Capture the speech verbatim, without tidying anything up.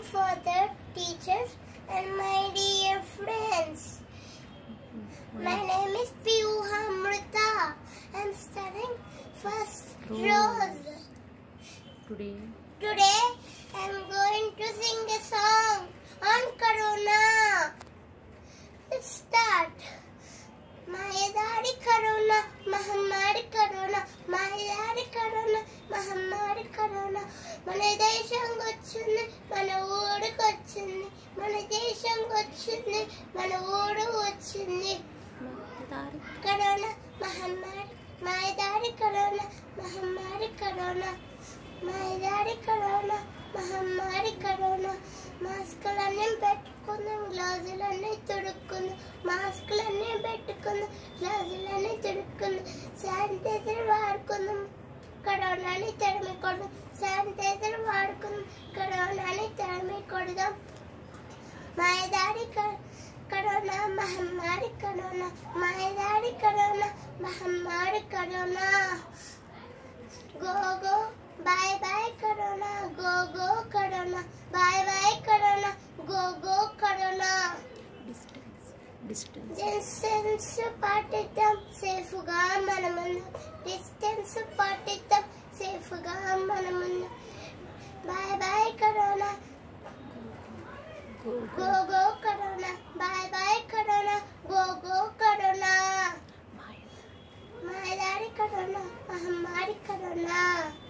father, teachers, and my dear friends. My name is Piyuha Amrita. I'm studying first Rose. Today, Today, I'm going to sing a song on Corona. Let's start. Mayadari Corona, Mahamari Corona, Mayadari Corona, Mahamari Corona. Mana desham gochindi, mana ooru gochindi, mana desham gochindi, mana ooru gochindi. Corona, Mahamari, Mayadari Corona, Mahamari Corona, Mayadari Corona, Mahamari Corona. మాస్కులన్నీ పెట్టుకుందాం, గ్లాసులన్నీ తుడుక్కుందాం, మాస్కులన్నీ పెట్టుకుందాం, గ్లాసులన్నీ తుడుక్కుందాం, sanitiser వాడుకుందాం, కరోనాని తరిమి కొడదాం, sanitiser వాడుకుందాం, కరోనాని తరిమి కొడదాం. మాయదారి corona, మహమ్మారి కరోనా, మాయదారి కరోనా, మహమ్మారి corona. Go go bye bye corona, go go corona, bye bye corona, go go corona. distance, distance. Distance పాటిద్దాం, సేఫ్ గా మనముందాం, డిస్టెన్స్ పాటిద్దాం, సేఫ్ గా మనముందాం. Bye bye corona, go go corona, bye bye corona, go go corona. మాయదారి corona, మహమ్మారి corona.